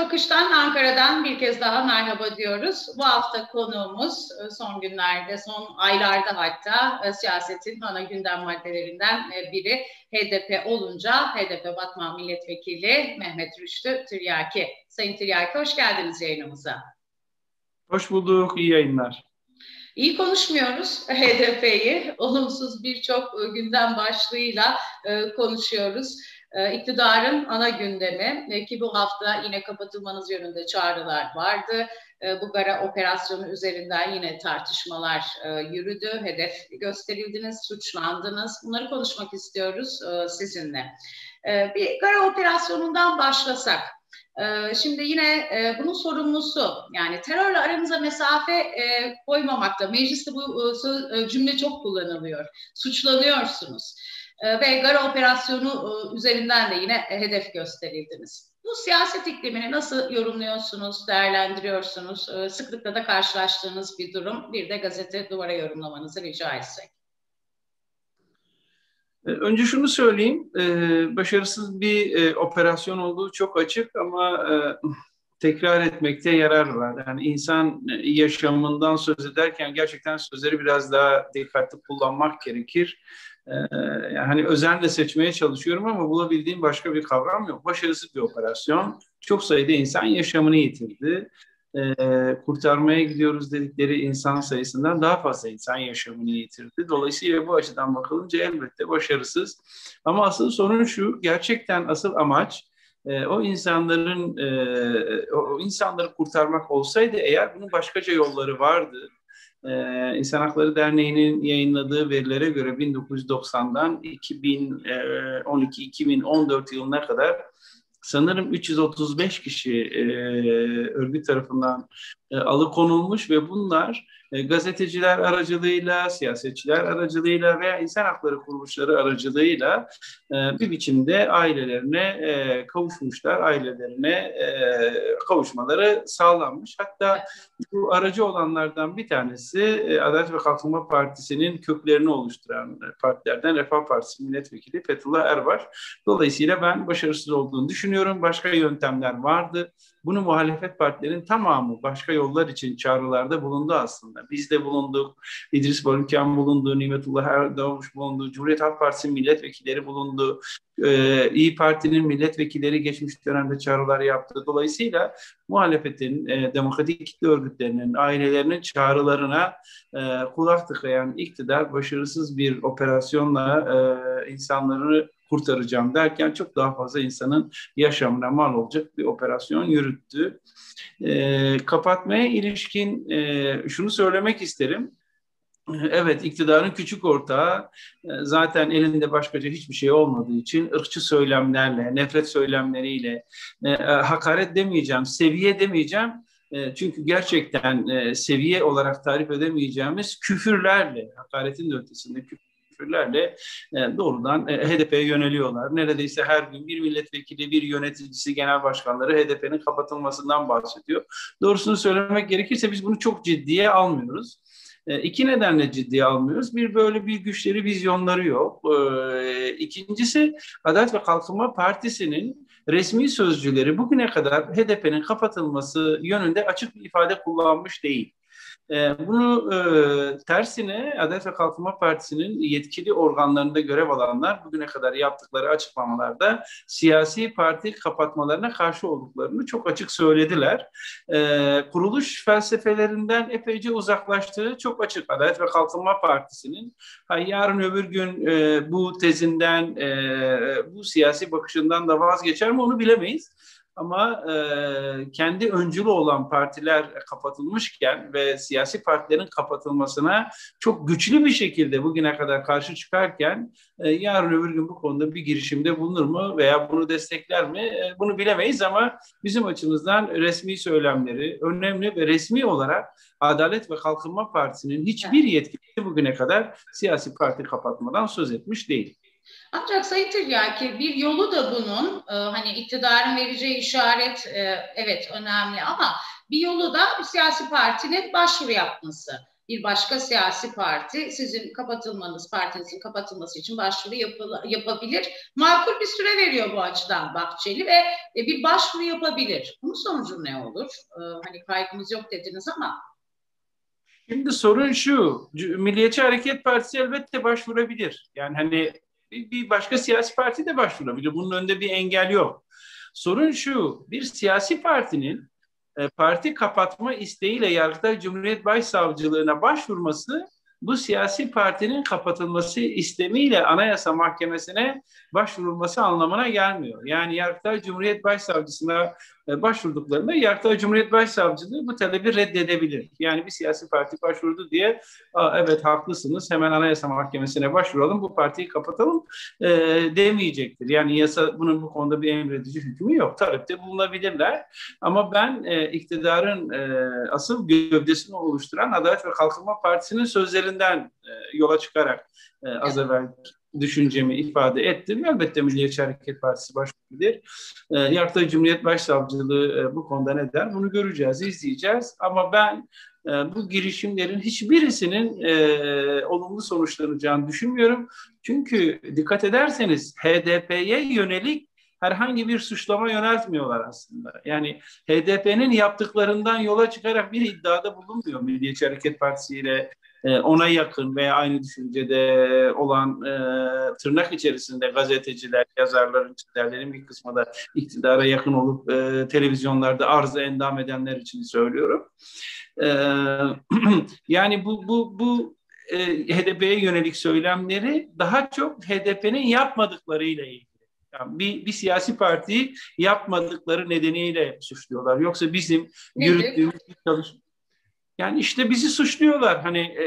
Tokuş'tan, Ankara'dan bir kez daha merhaba diyoruz. Bu hafta konuğumuz son günlerde, son aylarda hatta siyasetin ana gündem maddelerinden biri HDP olunca HDP Batman Milletvekili Mehmet Rüştü Tiryaki. Sayın Tiryaki, hoş geldiniz yayınımıza. Hoş bulduk, iyi yayınlar. İyi konuşmuyoruz HDP'yi. Olumsuz birçok gündem başlığıyla konuşuyoruz. İktidarın ana gündemi ki bu hafta yine kapatılmanız yönünde çağrılar vardı. Bugara operasyonu üzerinden yine tartışmalar yürüdü. Hedef gösterildiniz, suçlandınız. Bunları konuşmak istiyoruz sizinle. Bir Gara operasyonundan başlasak. Şimdi yine bunun sorumlusu, yani terörle aranıza mesafe koymamakla, mecliste bu cümle çok kullanılıyor. Suçlanıyorsunuz. Ve Gara operasyonu üzerinden de yine hedef gösterildiniz. Bu siyaset iklimini nasıl yorumluyorsunuz, değerlendiriyorsunuz? Sıklıkla da karşılaştığınız bir durum. Bir de gazete duvara yorumlamanızı rica etsek. Önce şunu söyleyeyim, başarısız bir operasyon olduğu çok açık ama tekrar etmekte yarar var. Yani insan yaşamından söz ederken gerçekten sözleri biraz daha dikkatli kullanmak gerekir. Yani hani özenle seçmeye çalışıyorum ama bulabildiğim başka bir kavram yok. Başarısız bir operasyon. Çok sayıda insan yaşamını yitirdi. Kurtarmaya gidiyoruz dedikleri insan sayısından daha fazla insan yaşamını yitirdi. Dolayısıyla bu açıdan bakılınca elbette başarısız. Ama asıl sorun şu, gerçekten asıl amaç o insanları kurtarmak olsaydı eğer bunun başkaca yolları vardı. İnsan Hakları Derneği'nin yayınladığı verilere göre 1990'dan 2012-2014 yılına kadar sanırım 335 kişi örgüt tarafından alıkonulmuş ve bunlar gazeteciler aracılığıyla, siyasetçiler aracılığıyla veya insan hakları kuruluşları aracılığıyla bir biçimde ailelerine kavuşmuşlar, ailelerine kavuşmaları sağlanmış. Hatta bu aracı olanlardan bir tanesi Adalet ve Kalkınma Partisi'nin köklerini oluşturan partilerden Refah Partisi Milletvekili Fethullah Erbaş. Dolayısıyla ben başarısız olduğunu düşünüyorum. Başka yöntemler vardı. Bunu muhalefet partilerinin tamamı başka yollar için çağrılarda bulundu aslında. Biz de bulunduk, İdris Barukan bulundu, Nimetullah Erdoğmuş bulundu, Cumhuriyet Halk Partisi milletvekilleri bulundu. İYİ Parti'nin milletvekilleri geçmiş dönemde çağrılar yaptı. Dolayısıyla muhalefetin, demokratik kitle örgütlerinin, ailelerinin çağrılarına kulak tıkayan iktidar başarısız bir operasyonla insanları kurtaracağım derken çok daha fazla insanın yaşamına mal olacak bir operasyon yürüttü. Kapatmaya ilişkin şunu söylemek isterim. Evet, iktidarın küçük ortağı zaten elinde başkaca hiçbir şey olmadığı için ırkçı söylemlerle, nefret söylemleriyle, hakaret demeyeceğim, seviye demeyeceğim. Çünkü gerçekten seviye olarak tarif edemeyeceğimiz küfürlerle, hakaretin de ötesinde küfürlerle doğrudan HDP'ye yöneliyorlar. Neredeyse her gün bir milletvekili, bir yöneticisi, genel başkanları HDP'nin kapatılmasından bahsediyor. Doğrusunu söylemek gerekirse biz bunu çok ciddiye almıyoruz. İki nedenle ciddiye almıyoruz. Bir, böyle bir güçleri, vizyonları yok. İkincisi, Adalet ve Kalkınma Partisi'nin resmi sözcüleri bugüne kadar HDP'nin kapatılması yönünde açık bir ifade kullanmış değil. Bunu tersine Adalet ve Kalkınma Partisi'nin yetkili organlarında görev alanlar bugüne kadar yaptıkları açıklamalarda siyasi parti kapatmalarına karşı olduklarını çok açık söylediler. Kuruluş felsefelerinden epeyce uzaklaştığı çok açık Adalet ve Kalkınma Partisi'nin. Yarın öbür gün bu tezinden, bu siyasi bakışından da vazgeçer mi onu bilemeyiz. Ama kendi öncülü olan partiler kapatılmışken ve siyasi partilerin kapatılmasına çok güçlü bir şekilde bugüne kadar karşı çıkarken yarın öbür gün bu konuda bir girişimde bulunur mu veya bunu destekler mi bunu bilemeyiz ama bizim açımızdan resmi söylemleri önemli ve resmi olarak Adalet ve Kalkınma Partisi'nin hiçbir yetkilisi bugüne kadar siyasi parti kapatmadan söz etmiş değil. Ancak Sayın Tiryaki bir yolu da bunun hani iktidarın vereceği işaret evet önemli ama bir yolu da bir siyasi partinin başvuru yapması. bir başka siyasi parti sizin partinizin kapatılması için başvuru yapabilir. Makul bir süre veriyor bu açıdan Bahçeli ve bir başvuru yapabilir. Bunun sonucu ne olur? Hani kaygımız yok dediniz ama. Şimdi sorun şu, Milliyetçi Hareket Partisi elbette başvurabilir. Yani hani bir başka siyasi parti de başvurabilir. Bunun önünde bir engel yok. Sorun şu, bir siyasi partinin parti kapatma isteğiyle Yargıtay Cumhuriyet Başsavcılığına başvurması, bu siyasi partinin kapatılması istemiyle Anayasa Mahkemesi'ne başvurulması anlamına gelmiyor. Yani Yargıtay Cumhuriyet Başsavcısına başvurduklarında Yargıtay Cumhuriyet Başsavcılığı bu talebi reddedebilir. Yani bir siyasi parti başvurdu diye evet haklısınız, hemen Anayasa Mahkemesi'ne başvuralım, bu partiyi kapatalım demeyecektir. Yani yasa bunun bu konuda bir emredici hükmü yok. Talepte bulunabilirler. Ama ben iktidarın asıl gövdesini oluşturan Adalet ve Kalkınma Partisi'nin sözlerinden yola çıkarak az evvel düşüncemi ifade ettim. Elbette Milliyetçi Hareket Partisi başvurabilir. Yargıtay Cumhuriyet Başsavcılığı bu konuda ne der? Bunu göreceğiz, izleyeceğiz. Ama ben bu girişimlerin hiçbirisinin olumlu sonuçlanacağını düşünmüyorum. Çünkü dikkat ederseniz HDP'ye yönelik herhangi bir suçlama yöneltmiyorlar aslında. Yani HDP'nin yaptıklarından yola çıkarak bir iddiada bulunmuyor Milliyetçi Hareket Partisi ile ona yakın veya aynı düşüncede olan tırnak içerisinde gazeteciler, yazarların, çizerlerin bir kısmı da iktidara yakın olup televizyonlarda arzı endam edenler için söylüyorum. Yani bu HDP'ye yönelik söylemleri daha çok HDP'nin yapmadıklarıyla ilgili. Yani bir siyasi partiyi yapmadıkları nedeniyle suçluyorlar. Yoksa bizim yürüttüğümüz çalışma. Yani işte bizi suçluyorlar hani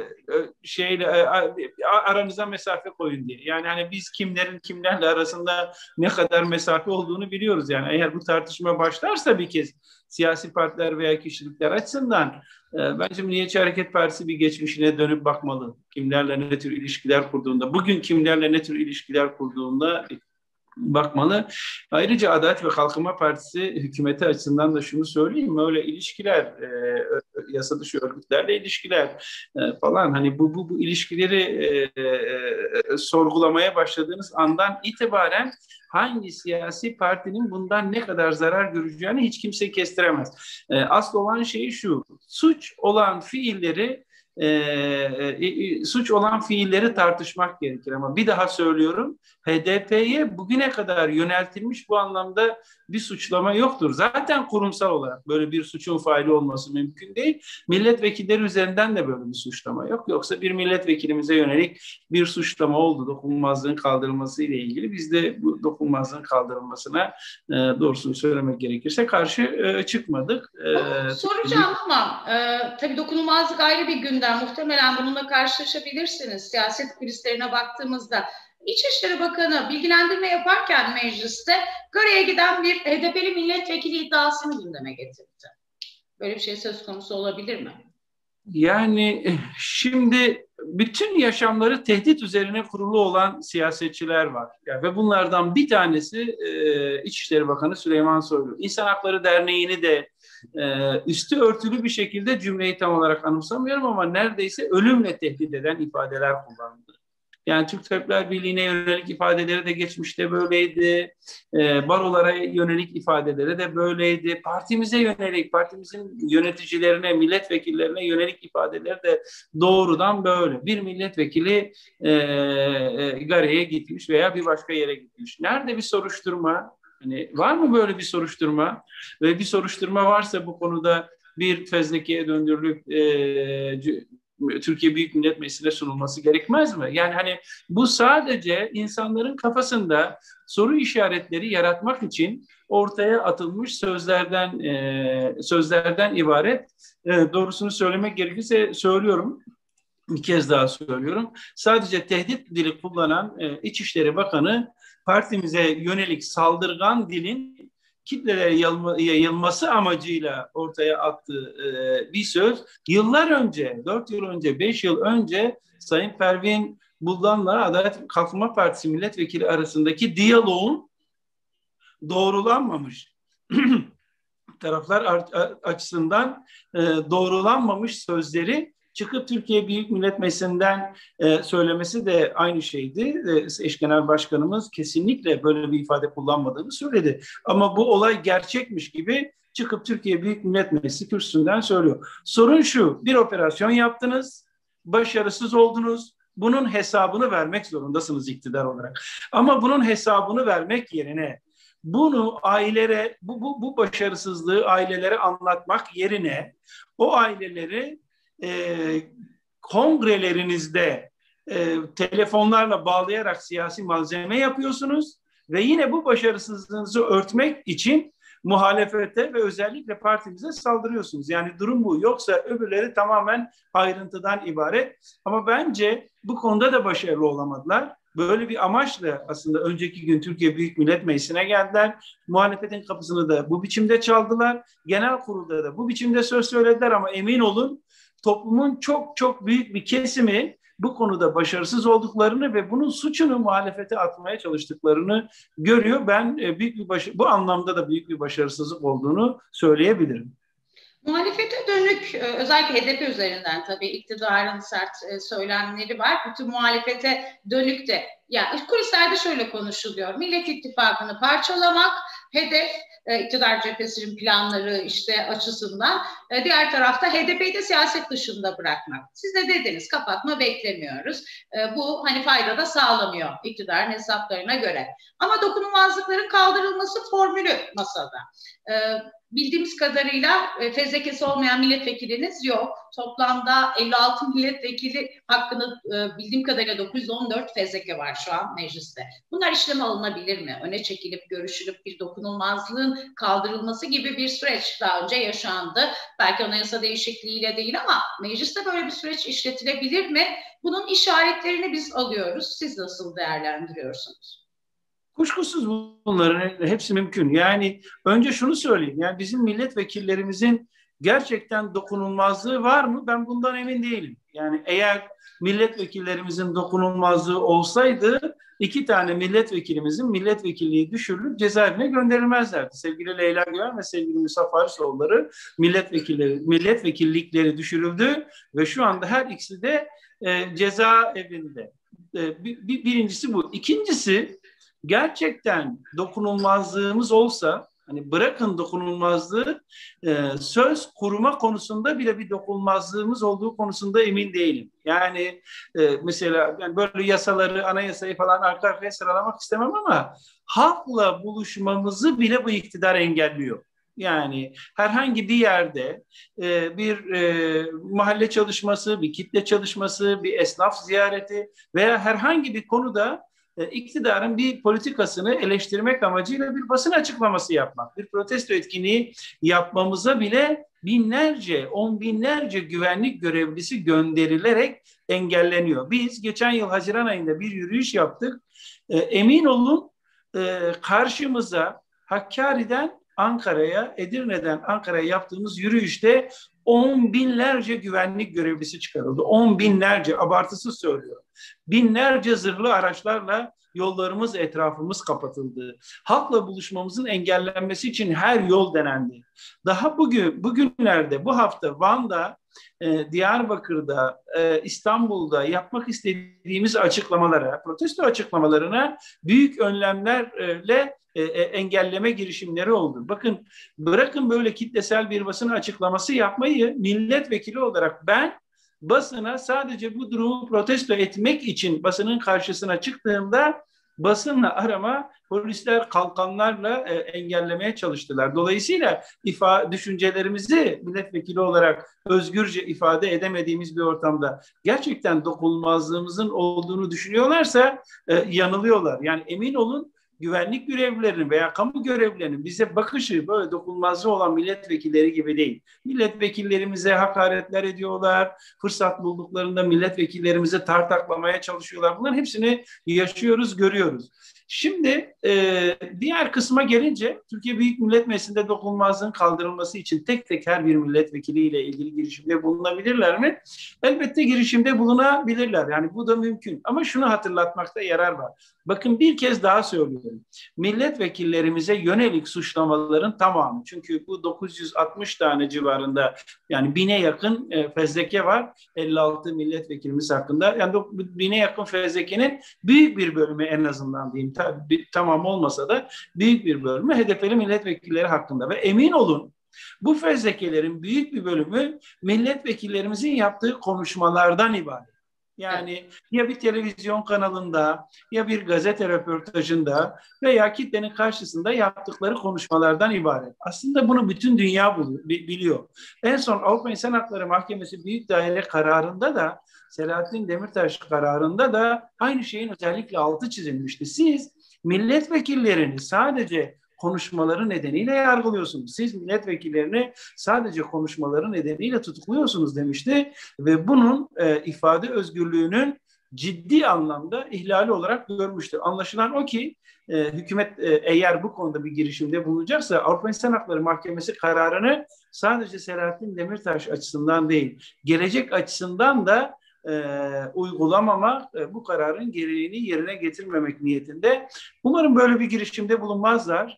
aranıza mesafe koyun diye. Yani hani biz kimlerin kimlerle arasında ne kadar mesafe olduğunu biliyoruz. Yani eğer bu tartışma başlarsa bir kez siyasi partiler veya kişilikler açısından bence Milliyetçi Hareket Partisi bir geçmişine dönüp bakmalı. Kimlerle ne tür ilişkiler kurduğunda, bugün kimlerle ne tür ilişkiler kurduğunda bakmalı. Ayrıca Adalet ve Kalkınma Partisi hükümeti açısından da şunu söyleyeyim. Öyle ilişkiler, yasa dışı örgütlerle ilişkiler falan hani bu ilişkileri sorgulamaya başladığınız andan itibaren hangi siyasi partinin bundan ne kadar zarar göreceğini hiç kimse kestiremez. Asıl olan şey şu, suç olan fiilleri tartışmak gerekir. Ama bir daha söylüyorum, HDP'ye bugüne kadar yöneltilmiş bu anlamda bir suçlama yoktur. Zaten kurumsal olarak böyle bir suçun faili olması mümkün değil. Milletvekilleri üzerinden de böyle bir suçlama yok. Yoksa bir milletvekilimize yönelik bir suçlama oldu, dokunulmazlığın kaldırılması ile ilgili. Biz de bu dokunulmazlığın kaldırılmasına doğrusunu söylemek gerekirse karşı çıkmadık. Soracağım ama tabii dokunulmazlık ayrı bir gündem. Muhtemelen bununla karşılaşabilirsiniz. Siyaset kulislerine baktığımızda İçişleri Bakanı bilgilendirme yaparken mecliste Göre'ye giden bir HDP'li milletvekili iddiasını gündeme getirdi. Böyle bir şey söz konusu olabilir mi? Yani şimdi bütün yaşamları tehdit üzerine kurulu olan siyasetçiler var. Yani ve bunlardan bir tanesi İçişleri Bakanı Süleyman Soylu. İnsan Hakları Derneği'ni de üstü örtülü bir şekilde, cümleyi tam olarak anımsamıyorum ama neredeyse ölümle tehdit eden ifadeler kullandı. Yani Türk Tabipler Birliği'ne yönelik ifadeleri de geçmişte böyleydi. Barolara yönelik ifadeleri de böyleydi. Partimize yönelik, partimizin yöneticilerine, milletvekillerine yönelik ifadeleri de doğrudan böyle. Bir milletvekili Gare'ye gitmiş veya bir başka yere gitmiş. Nerede bir soruşturma? Hani var mı böyle bir soruşturma? Ve bir soruşturma varsa bu konuda bir fezlekeye döndürülüp Türkiye Büyük Millet Meclisi'ne sunulması gerekmez mi? Yani hani bu sadece insanların kafasında soru işaretleri yaratmak için ortaya atılmış sözlerden ibaret. Doğrusunu söylemek gerekirse söylüyorum. Bir kez daha söylüyorum. Sadece tehdit dili kullanan İçişleri Bakanı partimize yönelik saldırgan dilin kitlelere yayılması amacıyla ortaya attığı bir söz. Yıllar önce, 4 yıl önce, 5 yıl önce Sayın Pervin Buldan'la Adalet Kalkınma Partisi milletvekili arasındaki diyaloğun doğrulanmamış taraflar açısından doğrulanmamış sözleri çıkıp Türkiye Büyük Millet Meclisi'nden söylemesi de aynı şeydi. Eş Genel Başkanımız kesinlikle böyle bir ifade kullanmadığını söyledi. Ama bu olay gerçekmiş gibi çıkıp Türkiye Büyük Millet Meclisi kürsüsünden söylüyor. Sorun şu, bir operasyon yaptınız, başarısız oldunuz. Bunun hesabını vermek zorundasınız iktidar olarak. Ama bunun hesabını vermek yerine bunu ailelere, bu başarısızlığı ailelere anlatmak yerine o aileleri kongrelerinizde telefonlarla bağlayarak siyasi malzeme yapıyorsunuz ve yine bu başarısızlığınızı örtmek için muhalefete ve özellikle partimize saldırıyorsunuz. Yani durum bu. Yoksa öbürleri tamamen ayrıntıdan ibaret. Ama bence bu konuda da başarılı olamadılar. Böyle bir amaçla aslında önceki gün Türkiye Büyük Millet Meclisi'ne geldiler. Muhalefetin kapısını da bu biçimde çaldılar. Genel kurulda da bu biçimde söz söylediler ama emin olun toplumun çok çok büyük bir kesimi bu konuda başarısız olduklarını ve bunun suçunu muhalefete atmaya çalıştıklarını görüyor. Ben bu anlamda da büyük bir başarısızlık olduğunu söyleyebilirim. Muhalefete dönük özellikle HDP üzerinden tabii iktidarın sert söylemleri var. Bütün muhalefete dönük de yani kulislerde şöyle konuşuluyor. Millet İttifakı'nı parçalamak hedef, iktidar cephesinin planları işte açısından. Diğer tarafta HDP'yi de siyaset dışında bırakmak. Siz de dediniz kapatma beklemiyoruz. Bu hani fayda da sağlamıyor iktidarın hesaplarına göre. Ama dokunulmazlıkların kaldırılması formülü masada. Bildiğimiz kadarıyla fezlekesi olmayan milletvekiliniz yok. Toplamda 56 milletvekili hakkında bildiğim kadarıyla 914 fezleke var şu an mecliste. Bunlar işleme alınabilir mi? Öne çekilip görüşülüp bir dokunulmazlığın kaldırılması gibi bir süreç daha önce yaşandı. Belki anayasa değişikliğiyle değil ama mecliste böyle bir süreç işletilebilir mi? Bunun işaretlerini biz alıyoruz. Siz nasıl değerlendiriyorsunuz? Kuşkusuz bunların hepsi mümkün. Yani önce şunu söyleyeyim. Yani bizim milletvekillerimizin gerçekten dokunulmazlığı var mı? Ben bundan emin değilim. Yani eğer milletvekillerimizin dokunulmazlığı olsaydı 2 tane milletvekilimizin milletvekilliği düşürülüp cezaevine gönderilmezlerdi. Sevgili Leyla Güven ve sevgili Musaf Arisoğulları milletvekillikleri düşürüldü ve şu anda her ikisi de cezaevinde. Birincisi bu. İkincisi gerçekten dokunulmazlığımız olsa hani bırakın dokunulmazlığı söz kurma konusunda bile bir dokunulmazlığımız olduğu konusunda emin değilim. Yani mesela yani böyle yasaları, anayasayı falan arka arkaya sıralamak istemem ama halkla buluşmamızı bile bu iktidar engelliyor. Yani herhangi bir yerde bir mahalle çalışması, bir kitle çalışması, bir esnaf ziyareti veya herhangi bir konuda iktidarın bir politikasını eleştirmek amacıyla bir basın açıklaması yapmak, bir protesto etkinliği yapmamıza bile binlerce, on binlerce güvenlik görevlisi gönderilerek engelleniyor. Biz geçen yıl Haziran ayında bir yürüyüş yaptık. Emin olun karşımıza Hakkari'den Ankara'ya, Edirne'den Ankara'ya yaptığımız yürüyüşte 10 binlerce güvenlik görevlisi çıkarıldı. 10 binlerce, abartısız söylüyorum. Binlerce zırhlı araçlarla yollarımız, etrafımız kapatıldı. Halkla buluşmamızın engellenmesi için her yol denendi. Daha bugünlerde, bu hafta Van'da, Diyarbakır'da, İstanbul'da yapmak istediğimiz açıklamalara, protesto açıklamalarına büyük önlemlerle engelleme girişimleri oldu. Bakın bırakın böyle kitlesel bir basın açıklaması yapmayı, milletvekili olarak ben basına sadece bu durumu protesto etmek için basının karşısına çıktığımda basınla arama polisler kalkanlarla engellemeye çalıştılar. Dolayısıyla düşüncelerimizi milletvekili olarak özgürce ifade edemediğimiz bir ortamda gerçekten dokunulmazlığımızın olduğunu düşünüyorlarsa yanılıyorlar. Yani emin olun güvenlik görevlilerinin veya kamu görevlilerinin bize bakışı böyle dokunulmazlığı olan milletvekilleri gibi değil. Milletvekillerimize hakaretler ediyorlar. Fırsat bulduklarında milletvekillerimize tartaklamaya çalışıyorlar. Bunların hepsini yaşıyoruz, görüyoruz. Şimdi diğer kısma gelince Türkiye Büyük Millet Meclisi'nde dokunulmazlığın kaldırılması için tek tek her bir milletvekiliyle ilgili girişimde bulunabilirler mi? Elbette girişimde bulunabilirler. Yani bu da mümkün. Ama şunu hatırlatmakta yarar var. Bakın bir kez daha söylüyorum. Milletvekillerimize yönelik suçlamaların tamamı. Çünkü bu 960 tane civarında yani 1000'e yakın fezleke var. 56 milletvekilimiz hakkında. Yani 1000'e yakın fezlekenin büyük bir bölümü en azından diyeyim. Tamam olmasa da büyük bir bölümü HDP'li milletvekilleri hakkında. Ve emin olun bu fezlekelerin büyük bir bölümü milletvekillerimizin yaptığı konuşmalardan ibaret. Yani ya bir televizyon kanalında ya bir gazete röportajında veya kitlenin karşısında yaptıkları konuşmalardan ibaret. Aslında bunu bütün dünya biliyor. En son Avrupa İnsan Hakları Mahkemesi Büyük Daire kararında da Selahattin Demirtaş kararında da aynı şeyin özellikle altı çizilmişti. Siz milletvekillerini sadece konuşmaları nedeniyle yargılıyorsunuz. Siz milletvekillerini sadece konuşmaları nedeniyle tutukluyorsunuz demişti ve bunun ifade özgürlüğünün ciddi anlamda ihlali olarak görmüştür. Anlaşılan o ki hükümet eğer bu konuda bir girişimde bulunacaksa Avrupa İnsan Hakları Mahkemesi kararını sadece Selahattin Demirtaş açısından değil, gelecek açısından da uygulamamak, bu kararın gereğini yerine getirmemek niyetinde. Umarım böyle bir girişimde bulunmazlar.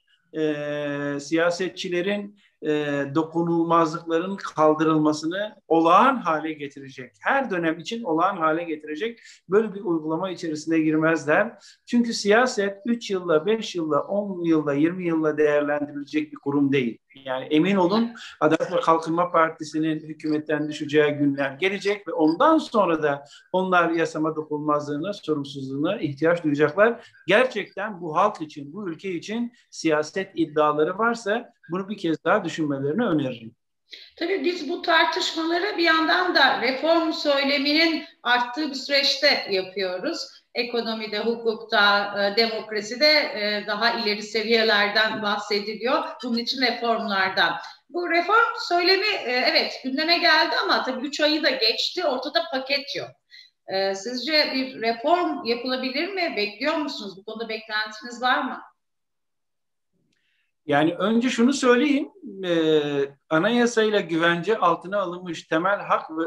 Siyasetçilerin dokunulmazlıkların kaldırılmasını olağan hale getirecek, her dönem için olağan hale getirecek böyle bir uygulama içerisine girmezler. Çünkü siyaset 3 yılla, 5 yılla, 10 yılla, 20 yılla değerlendirilecek bir kurum değil. Yani emin olun Adalet ve Kalkınma Partisi'nin hükümetten düşeceği günler gelecek ve ondan sonra da onlar yasama dokunulmazlığına, sorumsuzluğuna ihtiyaç duyacaklar. Gerçekten bu halk için, bu ülke için siyaset iddiaları varsa bunu bir kez daha düşünmelerini öneririm. Tabii biz bu tartışmaları bir yandan da reform söyleminin arttığı bir süreçte yapıyoruz. Ekonomide, hukukta, demokraside daha ileri seviyelerden bahsediliyor. Bunun için reformlardan. Bu reform söylemi evet gündeme geldi ama tabii 3 ayı da geçti. Ortada paket yok. Sizce bir reform yapılabilir mi? Bekliyor musunuz? Bu konuda beklentiniz var mı? Yani önce şunu söyleyeyim, anayasayla güvence altına alınmış temel hak ve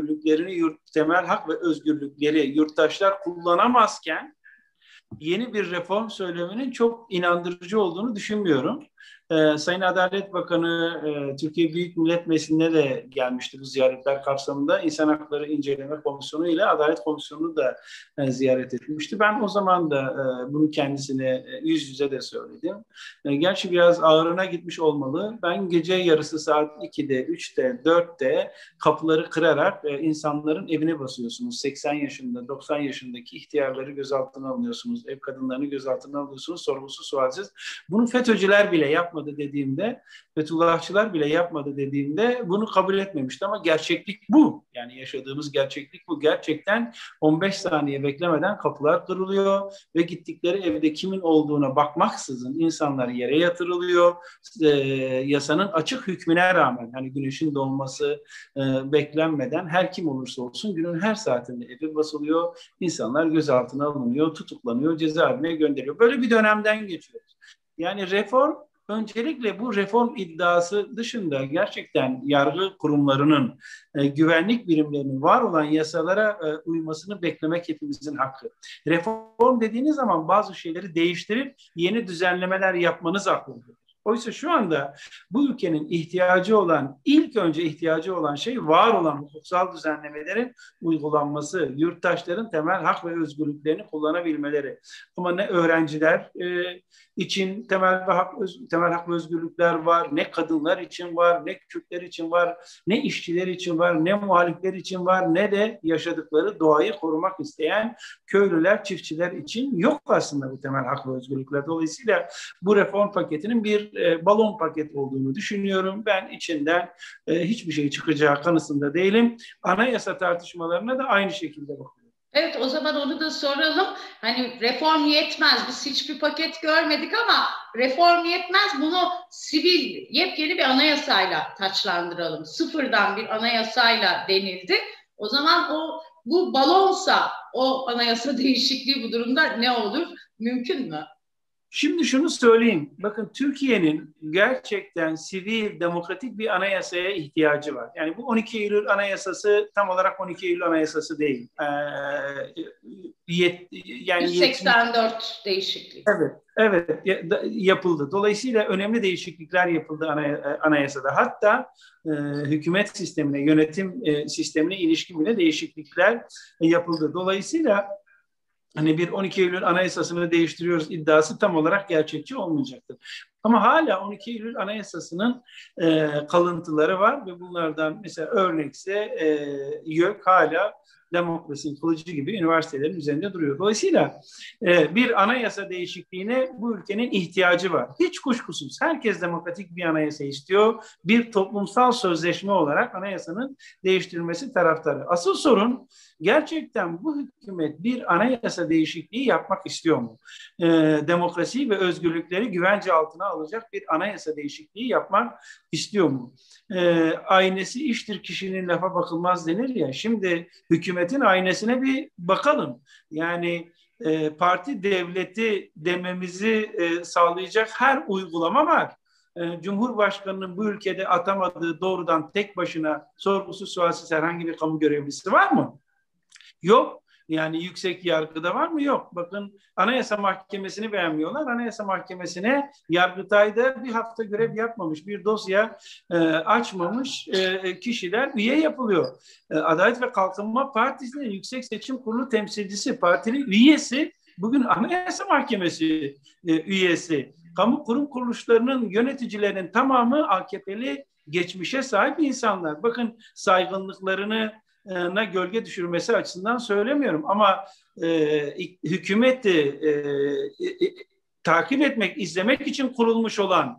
özgürlükleri yurttaşlar kullanamazken yeni bir reform söyleminin çok inandırıcı olduğunu düşünmüyorum. Sayın Adalet Bakanı Türkiye Büyük Millet Meclisi'ne de gelmişti bu ziyaretler kapsamında. İnsan Hakları İnceleme Komisyonu ile Adalet Komisyonu da ziyaret etmişti. Ben o zaman da bunu kendisine yüz yüze de söyledim. Gerçi biraz ağırına gitmiş olmalı. Ben gece yarısı saat 2'de, 3'te, 4'te kapıları kırarak insanların evine basıyorsunuz. 80 yaşında, 90 yaşındaki ihtiyarları gözaltına alıyorsunuz. Ev kadınlarını gözaltına alıyorsunuz. Sorumsuz, sualsiz. Bunu FETÖ'cüler bile yapmadı dediğimde, Fethullahçılar bile yapmadı dediğimde bunu kabul etmemişti ama gerçeklik bu. Yani yaşadığımız gerçeklik bu. Gerçekten 15 saniye beklemeden kapılar kırılıyor ve gittikleri evde kimin olduğuna bakmaksızın insanlar yere yatırılıyor. Yasanın açık hükmüne rağmen hani güneşin doğması beklenmeden her kim olursa olsun günün her saatinde eve basılıyor. İnsanlar gözaltına alınıyor, tutuklanıyor, cezaevine gönderiliyor. Böyle bir dönemden geçiyoruz. Yani reform öncelikle bu reform iddiası dışında gerçekten yargı kurumlarının, güvenlik birimlerinin var olan yasalara uymasını beklemek hepimizin hakkı. Reform dediğiniz zaman bazı şeyleri değiştirip yeni düzenlemeler yapmanız aklındadır. Oysa şu anda bu ülkenin ilk önce ihtiyacı olan şey var olan hukuksal düzenlemelerin uygulanması, yurttaşların temel hak ve özgürlüklerini kullanabilmeleri. Ama ne öğrenciler için temel hak ve özgürlükler var, ne kadınlar için var, ne Kürtler için var, ne işçiler için var, ne muhalifler için var, ne de yaşadıkları doğayı korumak isteyen köylüler, çiftçiler için yok aslında bu temel hak ve özgürlükler. Dolayısıyla bu reform paketinin bir balon paket olduğunu düşünüyorum. Ben içinden hiçbir şey çıkacağı kanısında değilim. Anayasa tartışmalarına da aynı şekilde bakıyorum. Evet, o zaman onu da soralım. Hani reform yetmez. Biz hiçbir paket görmedik ama reform yetmez. Bunu sivil, yepyeni bir anayasayla taçlandıralım. Sıfırdan bir anayasayla denildi. O zaman bu balonsa o anayasa değişikliği bu durumda ne olur? Mümkün mü? Şimdi şunu söyleyeyim. Bakın Türkiye'nin gerçekten sivil, demokratik bir anayasaya ihtiyacı var. Yani bu 12 Eylül Anayasası tam olarak 12 Eylül Anayasası değil. Yani 184 değişiklik. Evet, yapıldı. Dolayısıyla önemli değişiklikler yapıldı anayasada. Hatta hükümet sistemine, yönetim sistemine ilişkin bile değişiklikler yapıldı. Dolayısıyla hani bir 12 Eylül Anayasası'nı değiştiriyoruz iddiası tam olarak gerçekçi olmayacaktır. Ama hala 12 Eylül Anayasası'nın kalıntıları var ve bunlardan mesela örnekse YÖK hala demokrasinin kılıcı gibi üniversitelerin üzerinde duruyor. Dolayısıyla bir anayasa değişikliğine bu ülkenin ihtiyacı var. Hiç kuşkusuz herkes demokratik bir anayasa istiyor. Bir toplumsal sözleşme olarak anayasanın değiştirilmesi taraftarı. Asıl sorun gerçekten bu hükümet bir anayasa değişikliği yapmak istiyor mu? Demokrasi ve özgürlükleri güvence altına alacak bir anayasa değişikliği yapmak istiyor mu? Aynesi iştir kişinin lafa bakılmaz denir ya. Şimdi hükümetin aynesine bir bakalım. Yani parti devleti dememizi sağlayacak her uygulama var. Cumhurbaşkanının bu ülkede atamadığı doğrudan tek başına sorgusuz sualsiz herhangi bir kamu görevlisi var mı? Yok. Yani yüksek yargıda var mı? Yok. Bakın Anayasa Mahkemesi'ni beğenmiyorlar. Anayasa Mahkemesi'ne Yargıtay'da bir hafta görev yapmamış, bir dosya açmamış kişiler üye yapılıyor. Adalet ve Kalkınma Partisi'nin Yüksek Seçim Kurulu temsilcisi, partinin üyesi bugün Anayasa Mahkemesi üyesi. Kamu kurum kuruluşlarının yöneticilerinin tamamı AKP'li geçmişe sahip insanlar. Bakın saygınlıklarını gölge düşürmesi açısından söylemiyorum ama hükümeti takip etmek, izlemek için kurulmuş olan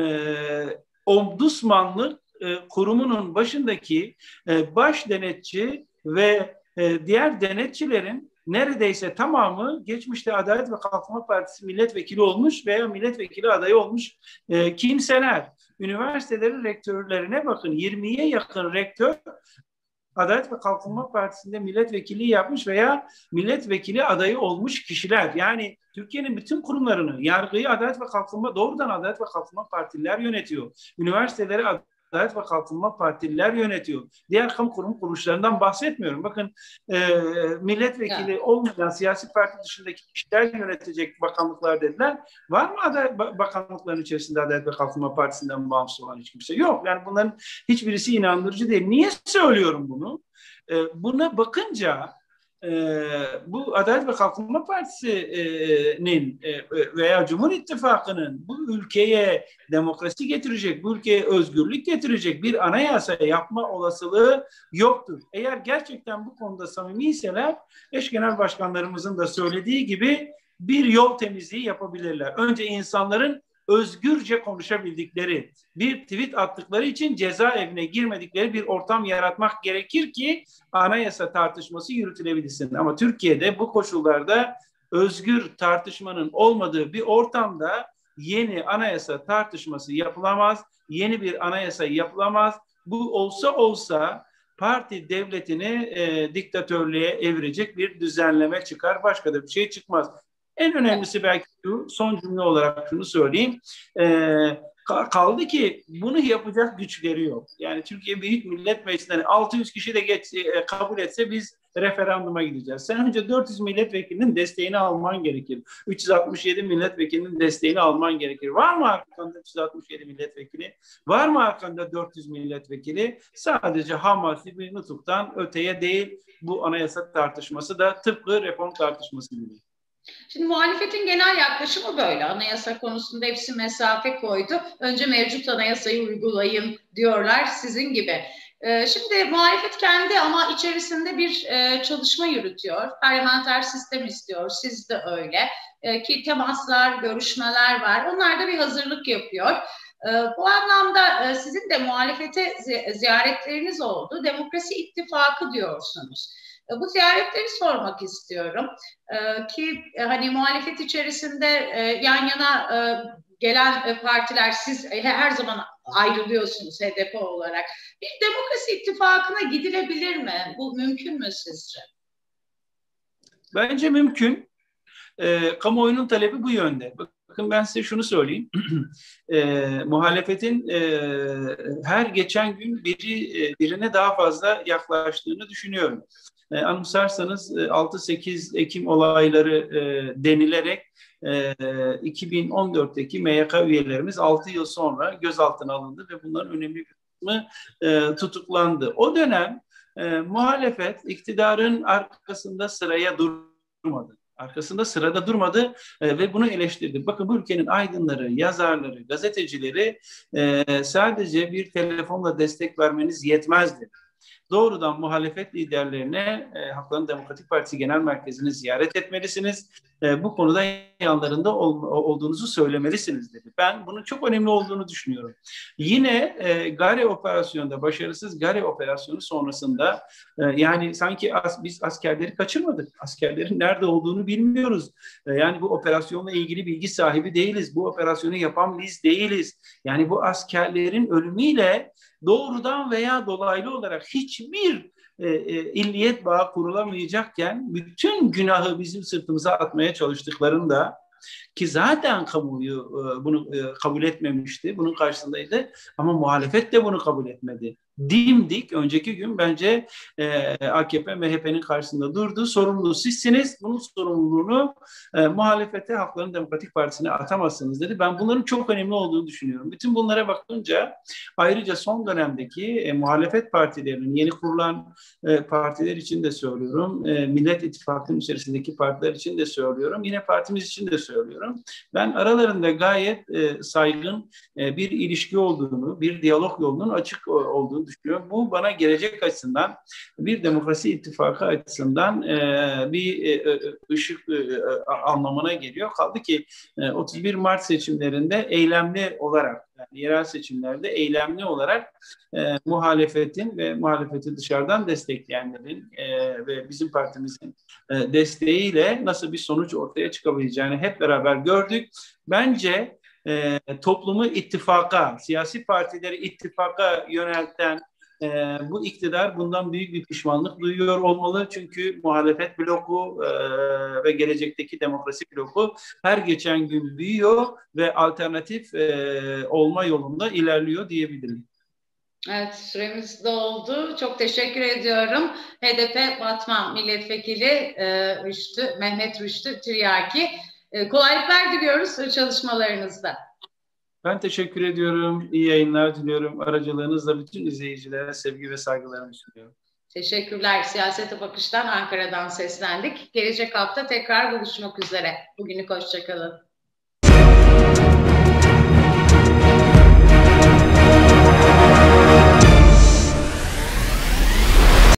ombudsmanlık kurumunun başındaki baş denetçi ve diğer denetçilerin neredeyse tamamı geçmişte Adalet ve Kalkınma Partisi milletvekili olmuş veya milletvekili adayı olmuş kimseler. Üniversitelerin rektörlerine bakın, 20'ye yakın rektör Adalet ve Kalkınma Partisi'nde milletvekili yapmış veya milletvekili adayı olmuş kişiler. Yani Türkiye'nin bütün kurumlarını, yargıyı doğrudan Adalet ve Kalkınma Partililer yönetiyor. Üniversiteleri Adalet ve Kalkınma Partililer yönetiyor. Diğer kamu kurum kuruluşlarından bahsetmiyorum. Bakın milletvekili olmayan siyasi parti dışındaki kişiler yönetecek bakanlıklar dediler. Var mı bakanlıkların içerisinde Adalet ve Kalkınma Partisi'nden bağımsız olan hiç kimse? Yok. Yani bunların hiçbirisi inandırıcı değil. Niye söylüyorum bunu? Buna bakınca bu Adalet ve Kalkınma Partisi'nin veya Cumhur İttifakı'nın bu ülkeye demokrasi getirecek, bu ülkeye özgürlük getirecek bir anayasa yapma olasılığı yoktur. Eğer gerçekten bu konuda samimiyseler, eş genel başkanlarımızın da söylediği gibi bir yol temizliği yapabilirler. Önce insanların özgürce konuşabildikleri, bir tweet attıkları için cezaevine girmedikleri bir ortam yaratmak gerekir ki anayasa tartışması yürütülebilsin. Ama Türkiye'de bu koşullarda özgür tartışmanın olmadığı bir ortamda yeni anayasa tartışması yapılamaz, yeni bir anayasa yapılamaz. Bu olsa parti devletini diktatörlüğe evirecek bir düzenleme çıkar, başka da bir şey çıkmaz. En önemlisi belki şu, son cümle olarak şunu söyleyeyim. Kaldı ki bunu yapacak güçleri yok. Yani Türkiye Büyük Millet Meclisi'nden 600 kişi de kabul etse biz referanduma gideceğiz. Sen önce 400 milletvekilinin desteğini alman gerekir. 367 milletvekilinin desteğini alman gerekir. Var mı arkanda 367 milletvekili? Var mı arkanda 400 milletvekili? Sadece hamasi bir nutuktan öteye değil, bu anayasa tartışması da tıpkı reform tartışması gibi. Şimdi muhalefetin genel yaklaşımı böyle. Anayasa konusunda hepsi mesafe koydu. Önce mevcut anayasayı uygulayın diyorlar sizin gibi. Şimdi muhalefet kendi ama içerisinde bir çalışma yürütüyor. Parlamenter sistem istiyor. Siz de öyle. Ki temaslar, görüşmeler var. Onlar da bir hazırlık yapıyor. Bu anlamda sizin de muhalefete ziyaretleriniz oldu. Demokrasi İttifakı diyorsunuz. Bu ziyaretleri sormak istiyorum. Ki hani muhalefet içerisinde yan yana gelen partiler, siz her zaman ayrılıyorsunuz HDP olarak. Bir demokrasi ittifakına gidilebilir mi? Bu mümkün mü sizce? Bence mümkün. Kamuoyunun talebi bu yönde. Bakın ben size şunu söyleyeyim. Muhalefetin her geçen gün birine daha fazla yaklaştığını düşünüyorum. Anımsarsanız 6-8 Ekim olayları denilerek 2014'teki MYK üyelerimiz 6 yıl sonra gözaltına alındı ve bunların önemli bir kısmı tutuklandı. O dönem muhalefet iktidarın arkasında sırada durmadı ve bunu eleştirdi. Bakın bu ülkenin aydınları, yazarları, gazetecileri sadece bir telefonla destek vermeniz yetmezdi. Doğrudan muhalefet liderlerine Halkların Demokratik Partisi Genel Merkezi'ni ziyaret etmelisiniz. Bu konuda yanlarında olduğunuzu söylemelisiniz dedi. Ben bunun çok önemli olduğunu düşünüyorum. Yine Gare operasyonunda, başarısız Gare operasyonu sonrasında yani sanki biz askerleri kaçırmadık. Askerlerin nerede olduğunu bilmiyoruz. Yani bu operasyonla ilgili bilgi sahibi değiliz. Bu operasyonu yapan biz değiliz. Yani bu askerlerin ölümüyle doğrudan veya dolaylı olarak hiçbir illiyet bağı kurulamayacakken bütün günahı bizim sırtımıza atmaya çalıştıklarında ki zaten kamuoyu bunu kabul etmemişti, bunun karşısındaydı ama muhalefet de bunu kabul etmedi. Dimdik önceki gün bence AKP, MHP'nin karşısında durdu. Sorumlu sizsiniz. Bunun sorumluluğunu muhalefete, Halkların Demokratik Partisi'ne atamazsınız dedi. Ben bunların çok önemli olduğunu düşünüyorum. Bütün bunlara bakınca ayrıca son dönemdeki muhalefet partilerinin yeni kurulan partiler için de söylüyorum. Millet İttifakı'nın içerisindeki partiler için de söylüyorum. Yine partimiz için de söylüyorum. Ben aralarında gayet saygın bir ilişki olduğunu, bir diyalog yolunun açık olduğunu düşünüyorum. Bu bana gelecek açısından, bir demokrasi ittifakı açısından bir ışık anlamına geliyor. Kaldı ki 31 Mart seçimlerinde eylemli olarak, yani yerel seçimlerde eylemli olarak muhalefetin ve muhalefeti dışarıdan destekleyenlerin ve bizim partimizin desteğiyle nasıl bir sonuç ortaya çıkabileceğini hep beraber gördük. Bence toplumu ittifaka, siyasi partileri ittifaka yönelten bu iktidar bundan büyük bir pişmanlık duyuyor olmalı. Çünkü muhalefet bloku ve gelecekteki demokrasi bloku her geçen gün büyüyor ve alternatif olma yolunda ilerliyor diyebilirim. Evet, süremiz doldu. Çok teşekkür ediyorum. HDP Batman Milletvekili Mehmet Rüştü Tiryaki. Kolaylıklar diliyoruz çalışmalarınızda. Ben teşekkür ediyorum. İyi yayınlar diliyorum. Aracılığınızla bütün izleyicilere sevgi ve saygılarımı sunuyorum. Teşekkürler. Siyasete Bakış'tan Ankara'dan seslendik. Gelecek hafta tekrar buluşmak üzere. Bugünlük hoşça kalın.